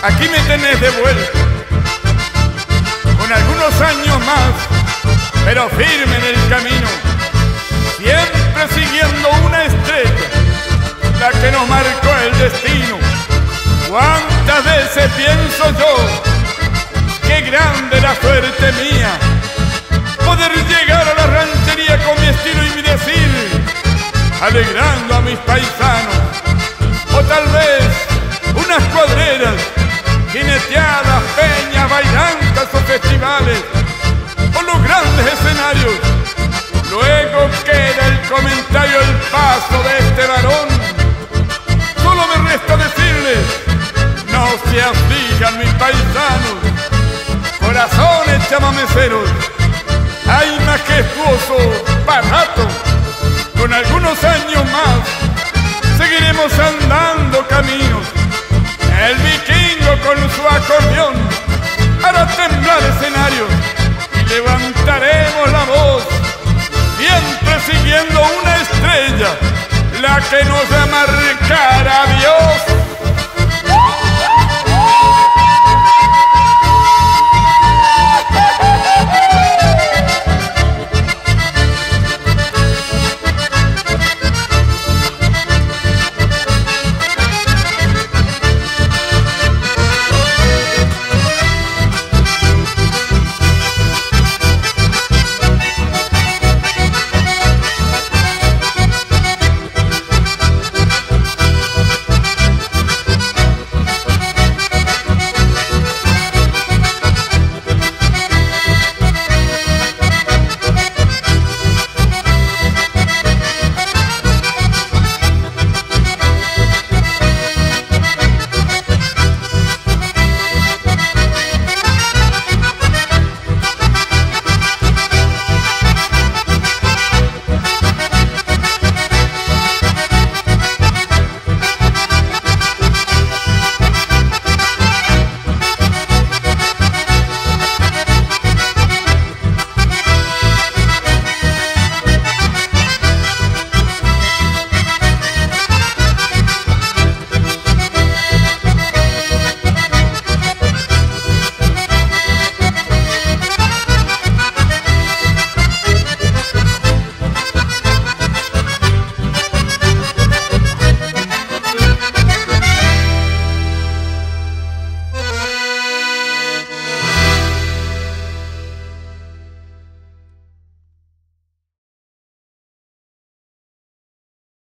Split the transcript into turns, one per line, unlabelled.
Aquí me tenés de vuelta, con algunos años más, pero firme en el camino, siempre siguiendo una estrella, la que nos marcó el destino. Cuántas veces pienso yo, qué grande la suerte mía, poder llegar a la ranchería con mi estilo y mi decir, alegrando a mis paisanos. O tal vez unas cuadreras, jineteadas, peñas, bailantas o festivales, o los grandes escenarios. Luego queda el comentario, el paso de este varón. Solo me resta decirles, no se aflijan mis paisanos, corazones chamameceros, hay majestuoso barato. Con algunos años más seguiremos andando caminos. El vikingo con su acordeón hará temblar escenarios y levantaremos la voz, siempre siguiendo una estrella, la que nos marcará Dios.